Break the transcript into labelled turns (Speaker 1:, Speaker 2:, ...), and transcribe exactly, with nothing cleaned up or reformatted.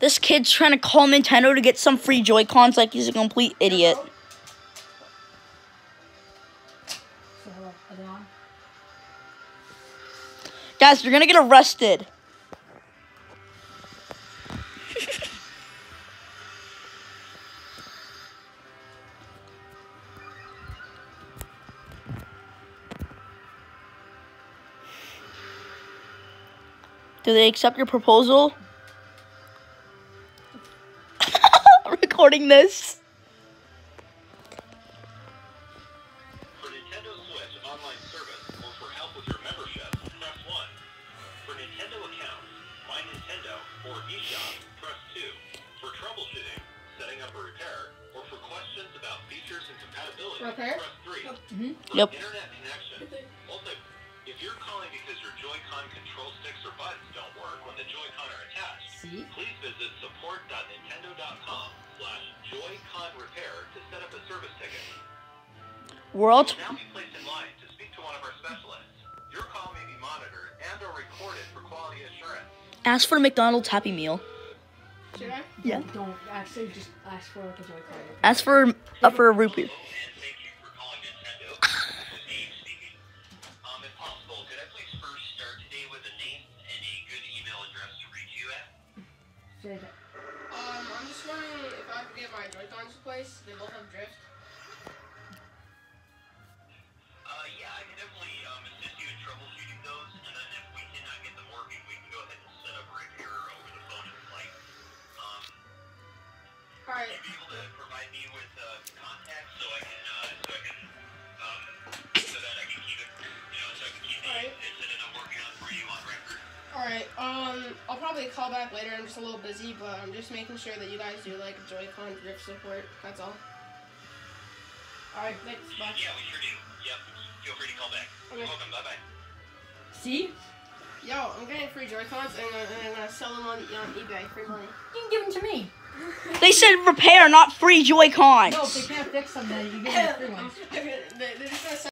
Speaker 1: This kid's trying to call Nintendo to get some free Joy-Cons like he's a complete idiot.
Speaker 2: So, hello. Are they on?
Speaker 1: Guys, you're gonna get arrested. Do they accept your proposal? Recording this.
Speaker 3: For Nintendo Switch online service or for help with your membership, press one. For Nintendo accounts, My Nintendo, or eShop, press two. For troubleshooting, setting up a repair, or for questions about features and compatibility,
Speaker 4: Repair?
Speaker 3: press three.
Speaker 2: Mm-hmm.
Speaker 3: For
Speaker 1: Yep.
Speaker 3: internet connection, also, if you're calling because your Joy-Con control sticks or buttons don't work when the Joy-Con are attached,
Speaker 2: See?
Speaker 3: please visit support dot nintendo dot com slash Joy-Con repair to set up a service ticket.
Speaker 1: World.
Speaker 3: Now be placed in line to speak to one of our specialists. Your call may be monitored and or recorded for quality assurance.
Speaker 1: Ask for a McDonald's Happy Meal.
Speaker 4: Should I?
Speaker 1: Yeah.
Speaker 2: Don't actually just ask for like a Joy-Con.
Speaker 1: Ask for uh, for a root beer.
Speaker 3: Hello, and thank you for calling Nintendo. This is Dave speaking. Um, if possible, could I please first start today with a name and a good email address to reach you at?
Speaker 2: Say that.
Speaker 4: Um, I'm just wondering if I could get my Joy-Cons replaced. They both have drift.
Speaker 3: Uh, yeah, I can definitely um, assist you in troubleshooting those, and then if we cannot get them working, we can go ahead and set up a repair over the phone if you'd like. Um,
Speaker 4: Alright.
Speaker 3: would you be able to provide me with uh, contacts so I can, uh, so I can, um, so that I can keep it, you know, so I can keep the
Speaker 4: Alright.
Speaker 3: incident I'm working on for you on record?
Speaker 4: Alright, um, I'll probably call back later. I'm just a little busy, but I'm just making sure that you guys do, like, Joy-Con drift support. That's all. Alright, thanks. Bye.
Speaker 3: Yeah, we sure do. Yep. Feel free to call back.
Speaker 4: Okay.
Speaker 3: You're welcome. Bye-bye.
Speaker 2: See?
Speaker 4: Yo, I'm getting free Joy-Cons, and, uh, and I'm gonna sell them on, on eBay. Free money.
Speaker 2: You can give them to me.
Speaker 1: They said repair, not free Joy-Cons.
Speaker 2: No, if they can't fix them, then you give them free ones.
Speaker 4: They- they're just gonna sell